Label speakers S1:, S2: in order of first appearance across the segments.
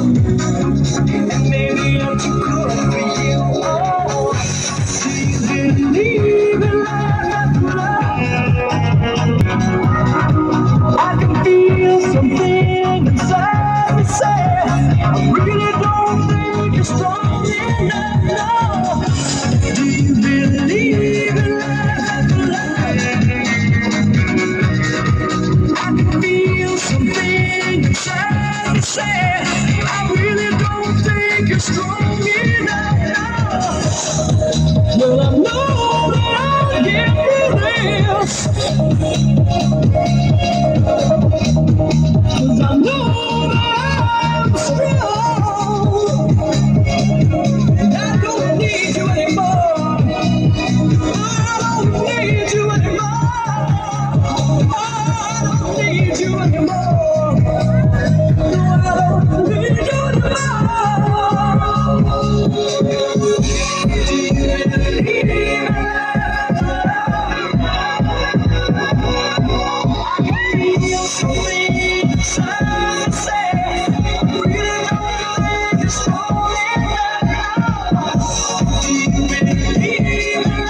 S1: And maybe I'm too good for you. Oh, do you believe in life after love? I can feel something inside me say, I really don't think you're strong enough. No. Do you believe in life after love? I can feel something inside me say, I really don't think you're strong enough. No. Well, I know that I'll get through this, 'cause I know that I'm strong, and I don't need you anymore. I don't need you anymore. I don't need you anymore. No, I don't need you anymore. Do you believe in feel something inside me say, I really don't think you're strong enough. Do you believe in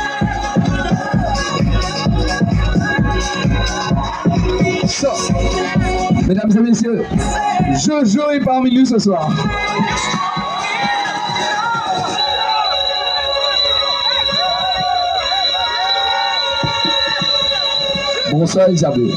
S2: So, mesdames et messieurs, Jojo est parmi nous ce soir. Bonsoir Isabelle.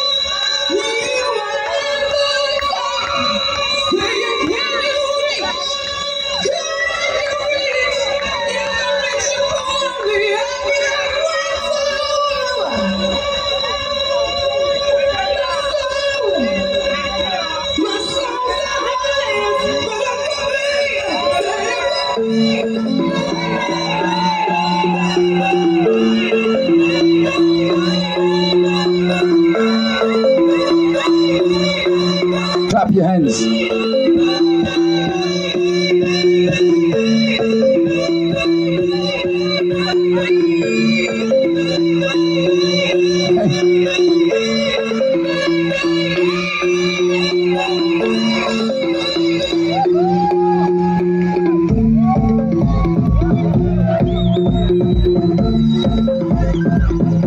S2: Clap your hands. Hey.